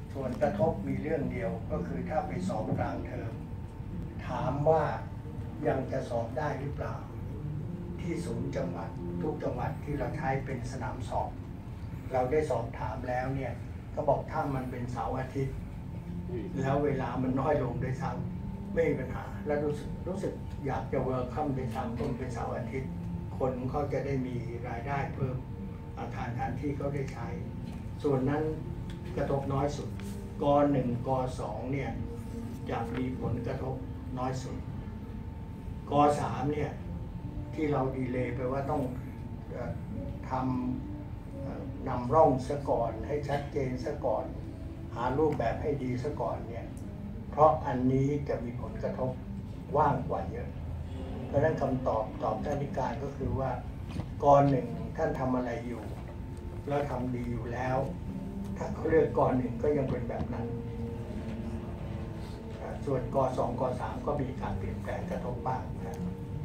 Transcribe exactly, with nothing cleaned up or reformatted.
ส่วนกระทบมีเรื่องเดียวก็คือถ้าไปสอบกลางเทอมถามว่ายังจะสอบได้หรือเปล่าที่ศูนย์จังหวัดทุกจังหวัดที่เราใช้เป็นสนามสอบเราได้สอบถามแล้วเนี่ยก็บอกถ้ามันเป็นเสาร์อาทิตย์แล้วเวลามันน้อยลงด้วยซ้ำไม่มีปัญหาและรู้สึกรู้สึกอยากจะเวิร์คคัมด้วยซ้ำต้นเป็นเสาร์อาทิตย์คนเขาจะได้มีรายได้เพิ่มอาคารฐานที่เขาได้ใช้ส่วนนั้นกระทบน้อยสุดกหนึ่งกสองเนี่ยจะมีผลกระทบน้อยสุดกสามเนี่ยที่เราดีเลย์ไปว่าต้องทำนำร่องซะก่อนให้ชัดเจนซะก่อนหารูปแบบให้ดีซะก่อนเนี่ยเพราะอันนี้จะมีผลกระทบว่างกว่าเยอะเพราะฉะนั้นคำตอบตอบท่านนิการก็คือว่ากหนึ่งท่านทำอะไรอยู่แล้วทำดีอยู่แล้วถ้าเขาเลือกกหนึ่งก็ยังเป็นแบบนั้นส่วนกสองกสามก็มีการเปลี่ยนแปลงกระทบบ้างนะ